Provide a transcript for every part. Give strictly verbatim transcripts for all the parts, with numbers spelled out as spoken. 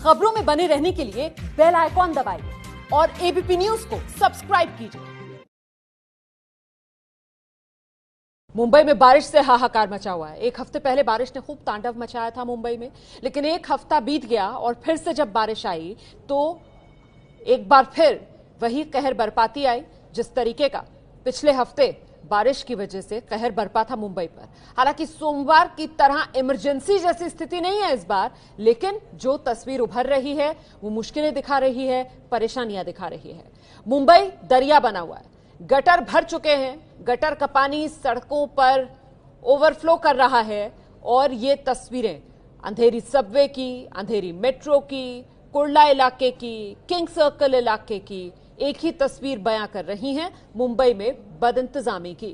खबरों में बने रहने के लिए बेल आइकॉन दबाइए और एबीपी न्यूज को सब्सक्राइब कीजिए। मुंबई में बारिश से हाहाकार मचा हुआ है। एक हफ्ते पहले बारिश ने खूब तांडव मचाया था मुंबई में, लेकिन एक हफ्ता बीत गया और फिर से जब बारिश आई तो एक बार फिर वही कहर बरपाती आई जिस तरीके का पिछले हफ्ते बारिश की वजह से कहर बरपा था मुंबई पर। हालांकि सोमवार की तरह इमरजेंसी जैसी स्थिति नहीं है इस बार, लेकिन जो तस्वीर उभर रही है वो मुश्किलें दिखा रही है, परेशानियां दिखा रही है। मुंबई दरिया बना हुआ है, गटर भर चुके हैं, गटर का पानी सड़कों पर ओवरफ्लो कर रहा है और ये तस्वीरें अंधेरी सबवे की, अंधेरी मेट्रो की, कुर्ला इलाके की, किंग सर्कल इलाके की एक ही तस्वीर बयां कर रही हैं मुंबई में बदइंतजामी की।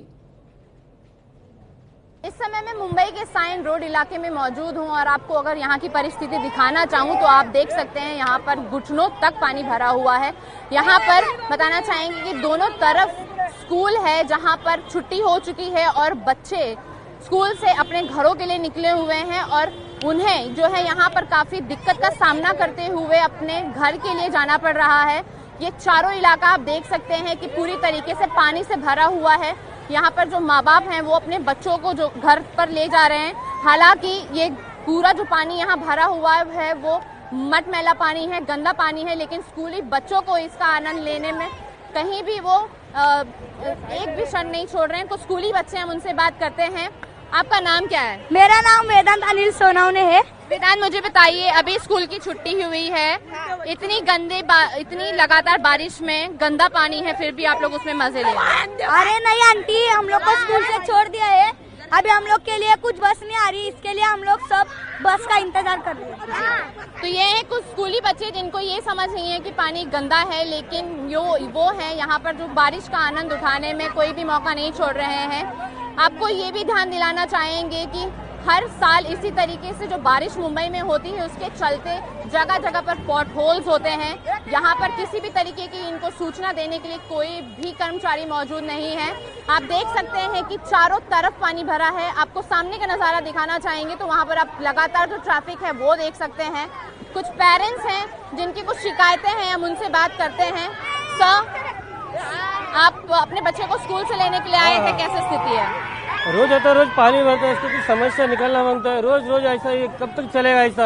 इस समय मैं मुंबई के साइन रोड इलाके में मौजूद हूं और आपको अगर यहां की परिस्थिति दिखाना चाहूं तो आप देख सकते हैं यहां पर घुटनों तक पानी भरा हुआ है। यहां पर बताना चाहेंगे कि दोनों तरफ स्कूल है जहां पर छुट्टी हो चुकी है और बच्चे स्कूल से अपने घरों के लिए निकले हुए हैं और उन्हें जो है यहाँ पर काफी दिक्कत का सामना करते हुए अपने घर के लिए जाना पड़ रहा है। ये चारों इलाका आप देख सकते हैं कि पूरी तरीके से पानी से भरा हुआ है। यहाँ पर जो माँ बाप हैं वो अपने बच्चों को जो घर पर ले जा रहे हैं। हालांकि ये पूरा जो पानी यहाँ भरा हुआ है वो मटमैला पानी है, गंदा पानी है, लेकिन स्कूली बच्चों को इसका आनंद लेने में कहीं भी वो आ, एक भी क्षण नहीं छोड़ रहे हैं। कुछ स्कूली बच्चे हम उनसे बात करते हैं। आपका नाम क्या है? मेरा नाम वेदांत अनिल सोनावने है। वेदांत, मुझे बताइए, अभी स्कूल की छुट्टी हुई है, इतनी गंदे इतनी लगातार बारिश में गंदा पानी है, फिर भी आप लोग उसमें मजे ले रहे हैं। अरे नहीं आंटी, हम लोग को स्कूल से छोड़ दिया है, अभी हम लोग के लिए कुछ बस नहीं आ रही, इसके लिए हम लोग सब बस का इंतजार कर रहे हैं। तो ये है कुछ स्कूली बच्चे जिनको ये समझ नहीं है कि पानी गंदा है, लेकिन यो वो है यहाँ पर जो बारिश का आनंद उठाने में कोई भी मौका नहीं छोड़ रहे हैं। आपको ये भी ध्यान दिलाना चाहेंगे कि हर साल इसी तरीके से जो बारिश मुंबई में होती है उसके चलते जगह जगह पर पॉट होल्स होते हैं। यहाँ पर किसी भी तरीके की इनको सूचना देने के लिए कोई भी कर्मचारी मौजूद नहीं है। आप देख सकते हैं कि चारों तरफ पानी भरा है। आपको सामने का नज़ारा दिखाना चाहेंगे तो वहाँ पर आप लगातार जो ट्रैफिक है वो देख सकते हैं। कुछ पेरेंट्स हैं जिनकी कुछ शिकायतें हैं, हम उनसे बात करते हैं। सर, आप अपने बच्चे को स्कूल से लेने के लिए आए थे, कैसी स्थिति है? रोज आता रोज पानी भरता है, इसको कुछ समस्या निकलना मांगता है। रोज रोज ऐसा, ये कब तक चलेगा ऐसा?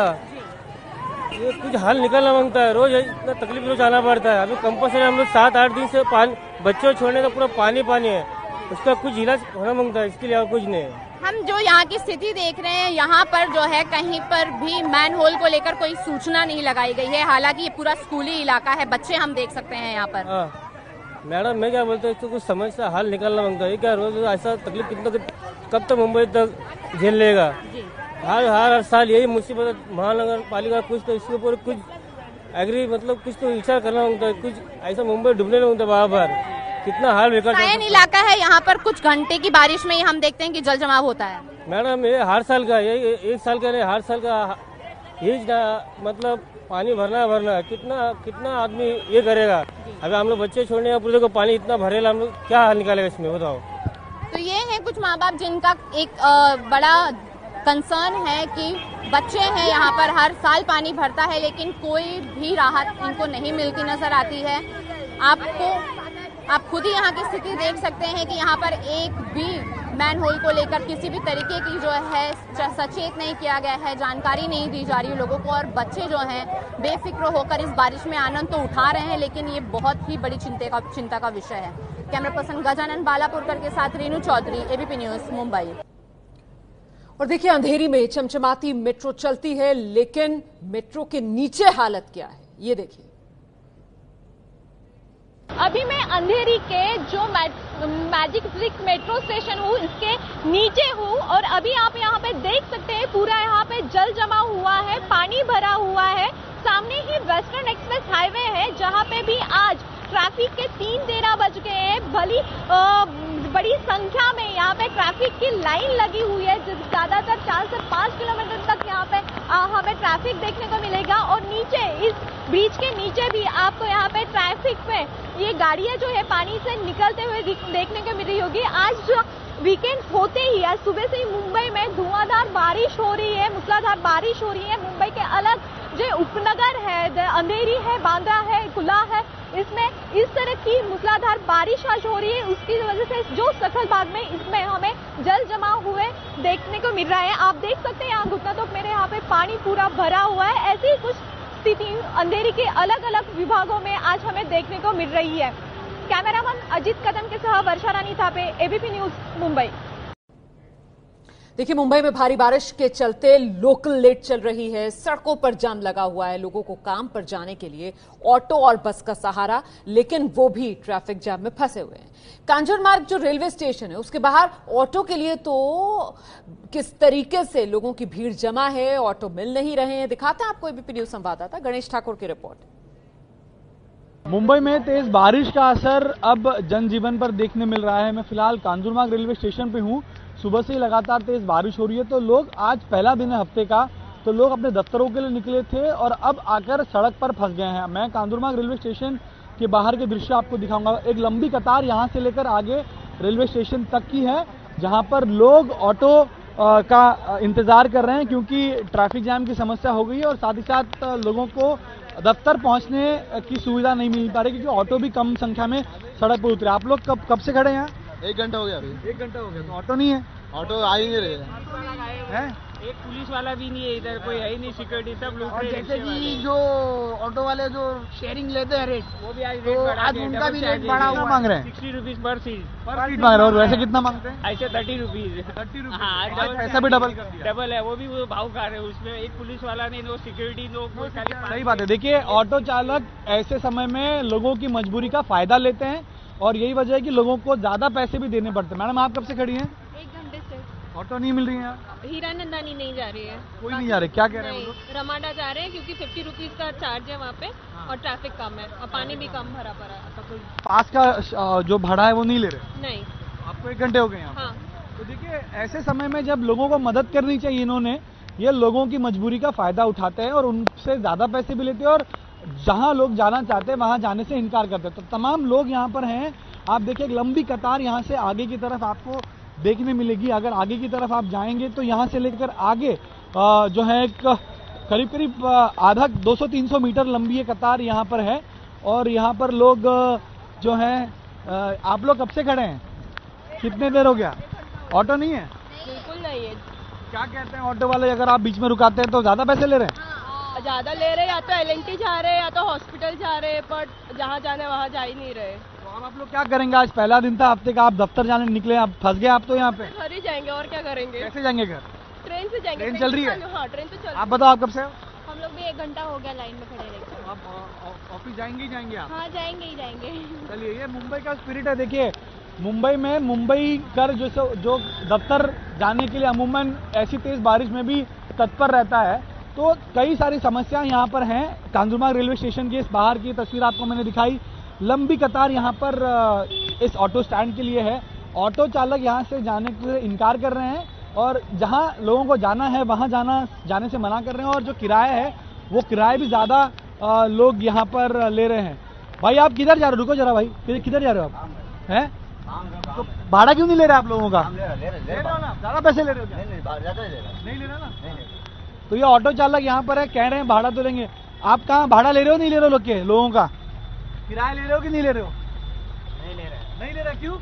ये कुछ हल निकलना मांगता है। रोज इतना तकलीफ रोज आना पड़ता है। अभी कंपल्सरी हम लोग सात आठ दिन से पानी बच्चों छोड़ने का पूरा पानी पानी है, उसका कुछ इलाज होना मांगता है, इसके लिए और कुछ नहीं है। हम जो यहाँ की स्थिति देख रहे हैं, यहाँ पर जो है कहीं पर भी मैन होल को लेकर कोई सूचना नहीं लगाई गई है। हालांकि ये पूरा स्कूली इलाका है, बच्चे हम देख सकते हैं यहाँ पर। मैडम, मैं क्या बोलता हूँ, इसको कुछ समस्या हल निकालना मांगता है। क्या रोज ऐसा तकलीफ कितना कब तक मुंबई तक झेल लेगा? हर हर हर साल यही मुसीबत। महानगर पालिका कुछ तो इसके ऊपर कुछ एग्री मतलब कुछ तो विचार करना मांगता है। कुछ ऐसा मुंबई डूबने नहीं मांगता बार बार। कितना हाल बेकार इलाका है यहाँ पर, कुछ घंटे की बारिश में ही हम देखते हैं कि जल जमाव होता है। मैडम, ये हर साल का, ये एक साल का नहीं, हर साल का यही मतलब पानी भरना भरना। कितना कितना आदमी ये करेगा? अभी हम लोग बच्चे छोड़ने का पूरे को पानी इतना भरेगा, हम लोग क्या हल निकालेगा इसमें, बताओ। तो ये है कुछ माँ बाप जिनका एक आ, बड़ा कंसर्न है कि बच्चे हैं यहाँ पर, हर साल पानी भरता है लेकिन कोई भी राहत इनको नहीं मिलती नजर आती है। आपको आप खुद ही यहाँ की स्थिति देख सकते हैं कि यहाँ पर एक भी मैन होल को लेकर किसी भी तरीके की जो है सचेत नहीं किया गया है, जानकारी नहीं दी जा रही है लोगों को, और बच्चे जो हैं बेफिक्र होकर इस बारिश में आनंद तो उठा रहे हैं, लेकिन ये बहुत ही बड़ी चिंता का चिंता का विषय है। कैमरा पर्सन गजानन बालापुरकर के साथ रीनू चौधरी, एबीपी न्यूज, मुंबई। और देखिए, अंधेरी में चमचमाती मेट्रो चलती है, लेकिन मेट्रो के नीचे हालत क्या है ये देखिए। अभी मैं अंधेरी के जो मैजिक ब्रिक मेट्रो स्टेशन हूँ इसके नीचे हूँ और अभी आप यहाँ पे देख सकते हैं पूरा यहाँ पे जल जमा हुआ है, पानी भरा हुआ है। सामने ही वेस्टर्न एक्सप्रेस हाईवे है जहाँ पे भी आज ट्रैफिक के तीन तेरह बज गए हैं। भली बड़ी संख्या में यहाँ पे ट्रैफिक की लाइन लगी हुई है, ज्यादातर चार से पाँच किलोमीटर तक यहाँ पे आ, हमें ट्रैफिक देखने को मिलेगा। और नीचे इस ब्रिज के नीचे भी आपको यहाँ पे ट्रैफिक पे ये गाड़ियां जो है पानी से निकलते हुए देखने को मिल रही होगी। आज वीकेंड होते ही आज सुबह से ही मुंबई में धुआंधार बारिश हो रही है, मूसलाधार बारिश हो रही है। मुंबई के अलग जो उपनगर है, अंधेरी है, बांद्रा है, कुला है, इसमें इस तरह की मूसलाधार बारिश आज हो रही है। उसकी वजह से जो सखल बाग में इसमें हमें जल जमा हुए देखने को मिल रहा है। आप देख सकते हैं यहाँ घुटना तो मेरे यहाँ पे पानी पूरा भरा हुआ है। ऐसी ही कुछ स्थिति अंधेरी के अलग अलग विभागों में आज हमें देखने को मिल रही है। कैमरामैन अजीत कदम के साथ वर्षा रानी थापे, एबीपी न्यूज, मुंबई। देखिए, मुंबई में भारी बारिश के चलते लोकल लेट चल रही है, सड़कों पर जाम लगा हुआ है। लोगों को काम पर जाने के लिए ऑटो और बस का सहारा, लेकिन वो भी ट्रैफिक जाम में फंसे हुए हैं। कांजूर मार्ग जो रेलवे स्टेशन है उसके बाहर ऑटो के लिए तो किस तरीके से लोगों की भीड़ जमा है, ऑटो मिल नहीं रहे हैं। दिखाते हैं आपको एबीपी न्यूज संवाददाता गणेश ठाकुर की रिपोर्ट। मुंबई में तेज बारिश का असर अब जनजीवन पर देखने मिल रहा है। मैं फिलहाल कांजूर मार्ग रेलवे स्टेशन पे हूँ। सुबह से ही लगातार तेज बारिश हो रही है, तो लोग, आज पहला दिन है हफ्ते का, तो लोग अपने दफ्तरों के लिए निकले थे और अब आकर सड़क पर फंस गए हैं। मैं कांजूर मार्ग रेलवे स्टेशन के बाहर के दृश्य आपको दिखाऊंगा। एक लंबी कतार यहाँ से लेकर आगे रेलवे स्टेशन तक की है, जहाँ पर लोग ऑटो का इंतजार कर रहे हैं क्योंकि ट्रैफिक जाम की समस्या हो गई है और साथ ही साथ लोगों को दफ्तर पहुंचने की सुविधा नहीं मिल पा रही क्योंकि ऑटो भी कम संख्या में सड़क पर उतरे। आप लोग कब कब से खड़े हैं? एक घंटा हो गया अभी। एक घंटा हो गया, तो ऑटो नहीं है? ऑटो आ ही नहीं रहे हैं। एक पुलिस वाला भी नहीं है इधर, कोई है ही नहीं, सिक्योरिटी सब लोग। और जैसे कि जो ऑटो वाले जो शेयरिंग लेते हैं रेट, वो भी आज तो रेट बढ़ा आज दिया, उनका भी डबल रेट चार्ज बढ़ा दिया। हुआ मांग रहे हैं सिक्सटी रुपीज पर सीट पर सीट मांग रहे हैं। और वैसे कितना मांगते हैं? ऐसे थर्टी रुपीज थर्टी रुपीज। हाँ, आज पैसा भी डबल कर दिया। डबल है, वो भी वो भाव खा रहे हैं। उसमें एक पुलिस वाला नहीं, नो सिक्योरिटी, नो कोई खाली। सही बात है। देखिए, ऑटो चालक ऐसे समय में लोगों की मजबूरी का फायदा लेते हैं और यही वजह है कि लोगों को ज्यादा पैसे भी देने पड़ते हैं। मैडम, आप कब से खड़ी हैं? एक घंटे से ऑटो नहीं मिल रही है? हीरा नंदानी नहीं जा रही है, कोई नहीं जा रहे, क्या कह रहे हैं वो लोग? रमाडा जा रहे हैं क्योंकि फिफ्टी रुपीज का चार्ज है वहाँ पे और ट्रैफिक कम है और पानी भी कम भरा पड़ा है। पास का अ, जो भाड़ा है वो नहीं ले रहे? नहीं। आपको एक घंटे हो गए यहाँ? हाँ। तो देखिए, ऐसे समय में जब लोगों को मदद करनी चाहिए, इन्होंने ये लोगों की मजबूरी का फायदा उठाते हैं और उनसे ज्यादा पैसे भी लेते हैं और जहां लोग जाना चाहते हैं वहां जाने से इनकार करते हैं। तो तमाम लोग यहाँ पर हैं। आप देखिए, एक लंबी कतार यहाँ से आगे की तरफ आपको देखने मिलेगी। अगर आगे की तरफ आप जाएंगे तो यहाँ से लेकर आगे आ, जो है एक करीब करीब आधा दो सौ तीन सौ मीटर लंबी ये कतार यहाँ पर है और यहाँ पर लोग जो हैं। आप लोग कब से खड़े हैं? कितने देर हो गया? ऑटो नहीं है? बिल्कुल नहीं है। क्या कहते हैं ऑटो वाले, अगर आप बीच में रुकाते हैं तो ज्यादा पैसे ले रहे हैं? ज्यादा ले रहे, या तो एल एन टी जा रहे या तो हॉस्पिटल जा रहे, बट जहाँ जाने वहाँ जा ही नहीं रहे। तो अब आप लोग क्या करेंगे? आज पहला दिन था हफ्ते का, आप दफ्तर जाने निकले, आप फंस गए। आप तो यहाँ पे घर ही जाएंगे और क्या करेंगे? कैसे जाएंगे घर? ट्रेन से जाएंगे। ट्रेन चल रही है? हाँ, ट्रेन तो चल। आप बताओ, आप कब से हो? हम लोग भी एक घंटा हो गया लाइन में खड़े रहते। आप ऑफिस जाएंगे ही जाएंगे आप? हाँ, जाएंगे ही जाएंगे। चलिए, ये मुंबई का स्पिरिट है। देखिए, मुंबई में मुंबई कर जो जो दफ्तर जाने के लिए अमूमन ऐसी तेज बारिश में भी तत्पर रहता है, तो कई सारी समस्याएं यहाँ पर हैं। कांजूर मार्ग रेलवे स्टेशन के इस बाहर की तस्वीर आपको मैंने दिखाई। लंबी कतार यहाँ पर इस ऑटो स्टैंड के लिए है। ऑटो चालक यहाँ से जाने के लिए इनकार कर रहे हैं और जहाँ लोगों को जाना है वहाँ जाना जाने से मना कर रहे हैं और जो किराया है वो किराया भी ज़्यादा लोग यहाँ पर ले रहे हैं। भाई, आप किधर जा रहे हो? रुको जरा भाई, किधर जा रहे हो आप? हैं? तो भाड़ा क्यों नहीं ले रहे आप लोगों का? ज़्यादा पैसे ले रहे हो क्या? नहीं ले रहे ना? तो ये ऑटो चालक यहाँ पर है, कह रहे हैं भाड़ा तो लेंगे। आप कहाँ भाड़ा ले रहे हो, नहीं ले रहे हो लोग के लोगों का? किराया ले रहे हो कि नहीं ले रहे हो? नहीं ले रहे। नहीं ले रहे, क्यों?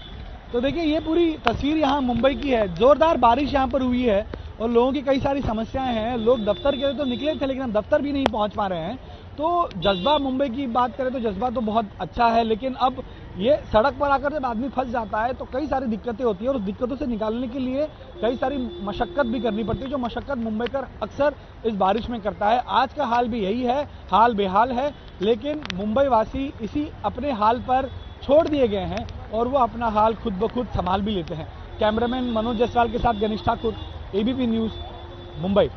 तो देखिए, ये पूरी तस्वीर यहाँ मुंबई की है। जोरदार बारिश यहाँ पर हुई है और लोगों की कई सारी समस्याएं हैं। लोग दफ्तर के लिए तो निकले थे लेकिन दफ्तर भी नहीं पहुंच पा रहे हैं। तो जज्बा, मुंबई की बात करें तो जज्बा तो बहुत अच्छा है, लेकिन अब ये सड़क पर आकर जब आदमी फंस जाता है तो कई सारी दिक्कतें होती है और उस दिक्कतों से निकालने के लिए कई सारी मशक्कत भी करनी पड़ती है, जो मशक्कत मुंबई कर अक्सर इस बारिश में करता है। आज का हाल भी यही है, हाल बेहाल है, लेकिन मुंबई वासी इसी अपने हाल पर छोड़ दिए गए हैं और वो अपना हाल खुद ब खुद संभाल भी लेते हैं। कैमरामैन मनोज जायसवाल के साथ गणेश ठाकुर, एबीपी न्यूज, मुंबई।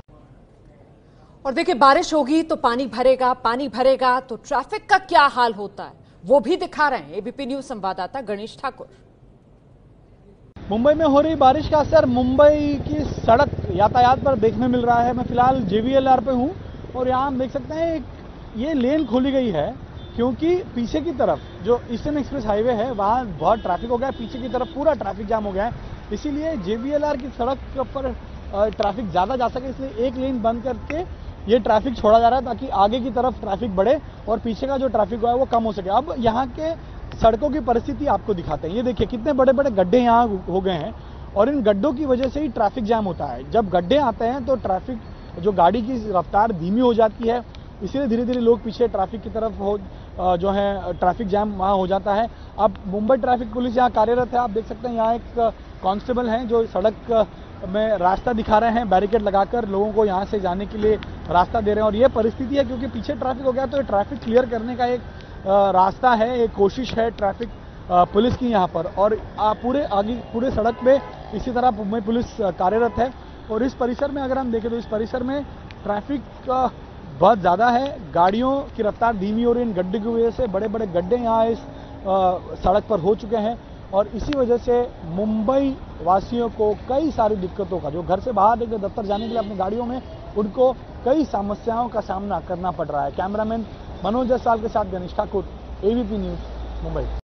और देखिए, बारिश होगी तो पानी भरेगा, पानी भरेगा तो ट्रैफिक का क्या हाल होता है वो भी दिखा रहे हैं एबीपी न्यूज संवाददाता गणेश ठाकुर। मुंबई में हो रही बारिश का असर मुंबई की सड़क यातायात पर देखने मिल रहा है। मैं फिलहाल जेवीएलआर पे हूं और यहाँ हम देख सकते हैं ये लेन खोली गई है क्योंकि पीछे की तरफ जो ईस्टर्न एक्सप्रेस हाईवे है वहाँ बहुत ट्रैफिक हो गया है, पीछे की तरफ पूरा ट्रैफिक जाम हो गया है। इसीलिए जेवीएलआर की सड़क पर ट्रैफिक ज़्यादा जा सके इसलिए एक लेन बंद करके ये ट्रैफिक छोड़ा जा रहा है ताकि आगे की तरफ ट्रैफिक बढ़े और पीछे का जो ट्रैफिक हुआ है वो कम हो सके। अब यहाँ के सड़कों की परिस्थिति आपको दिखाते हैं। ये देखिए कितने बड़े बड़े गड्ढे यहाँ हो गए हैं और इन गड्ढों की वजह से ही ट्रैफिक जैम होता है। जब गड्ढे आते हैं तो ट्रैफिक जो गाड़ी की रफ्तार धीमी हो जाती है, इसीलिए धीरे धीरे लोग पीछे ट्रैफिक की तरफ हो जो है ट्रैफिक जैम वहाँ हो जाता है। अब मुंबई ट्रैफिक पुलिस यहाँ कार्यरत है। आप देख सकते हैं यहाँ एक कांस्टेबल हैं जो सड़क में रास्ता दिखा रहे हैं, बैरिकेड लगाकर लोगों को यहाँ से जाने के लिए रास्ता दे रहे हैं। और ये परिस्थिति है क्योंकि पीछे ट्रैफिक हो गया तो ये ट्रैफिक क्लियर करने का एक रास्ता है, एक कोशिश है ट्रैफिक पुलिस की यहाँ पर। और पूरे आगे पूरे सड़क पे इसी तरह मुंबई पुलिस कार्यरत है। और इस परिसर में अगर हम देखें तो इस परिसर में ट्रैफिक बहुत ज़्यादा है, गाड़ियों की रफ्तार धीमी हो रही है। इन गड्ढे की वजह से बड़े बड़े गड्ढे यहाँ इस सड़क पर हो चुके हैं और इसी वजह से मुंबई वासियों को कई सारी दिक्कतों का, जो घर से बाहर निकले दफ्तर जाने के लिए अपनी गाड़ियों में, उनको कई समस्याओं का सामना करना पड़ रहा है। कैमरामैन मनोज जायसवाल के साथ गणेश ठाकुर, एबीपी न्यूज़, मुंबई।